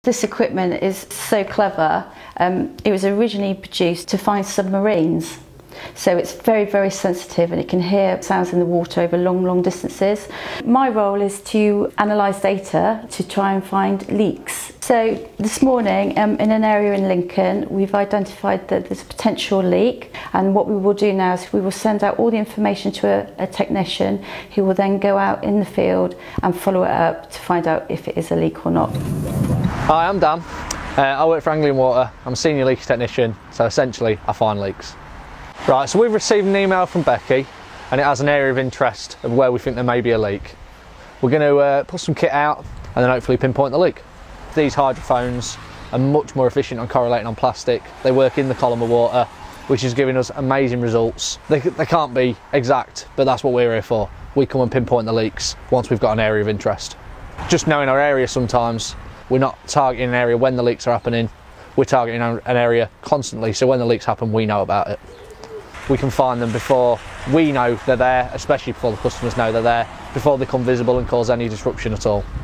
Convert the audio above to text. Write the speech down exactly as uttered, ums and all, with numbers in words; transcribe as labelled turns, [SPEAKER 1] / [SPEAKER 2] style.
[SPEAKER 1] This equipment is so clever. Um, it was originally produced to find submarines. So it's very, very sensitive and it can hear sounds in the water over long, long distances. My role is to analyse data to try and find leaks. So this morning um, in an area in Lincoln, we've identified that there's a potential leak, and what we will do now is we will send out all the information to a, a technician who will then go out in the field and follow it up to find out if it is a leak or not.
[SPEAKER 2] Hi, I'm Dan. Uh, I work for Anglian Water. I'm a senior leakage technician, so essentially I find leaks. Right, so we've received an email from Becky and it has an area of interest of where we think there may be a leak. We're going to uh, put some kit out and then hopefully pinpoint the leak. These hydrophones are much more efficient on correlating on plastic. They work in the column of water, which is giving us amazing results. They, they can't be exact, but that's what we're here for. We come and pinpoint the leaks once we've got an area of interest. Just knowing our area sometimes, we're not targeting an area when the leaks are happening, we're targeting an area constantly, so when the leaks happen we know about it. We can find them before we know they're there, especially before the customers know they're there, before they become visible and cause any disruption at all.